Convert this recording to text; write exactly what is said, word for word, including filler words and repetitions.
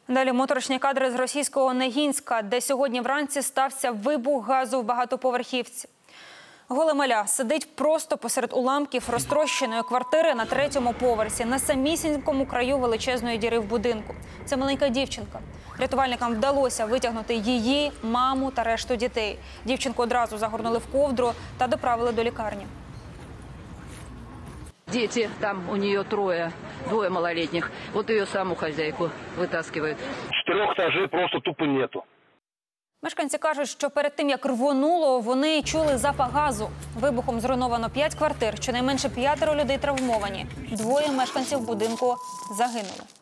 Далі моторошні кадри з російського Негінська, де сьогодні вранці стався вибух газу в багатоповерхівці. Голе маля сидить просто посеред уламків розтрощеної квартири на третьому поверсі, на самісінькому краю величезної діри в будинку. Це маленька дівчинка. Рятувальникам вдалося витягнути її, маму та решту дітей. Дівчинку одразу загорнули в ковдру та доправили до лікарні. Дети, там у нее трое, двое малолетних. Вот ее саму хозяйку вытаскивают. Четырех этажей просто тупо нету. Мешканці кажуть, що перед тим, як рвонуло, вони чули запах газу. Вибухом зруйновано п'ять квартир, щонайменше п'ятеро людей травмовані. Двоє мешканців будинку загинули.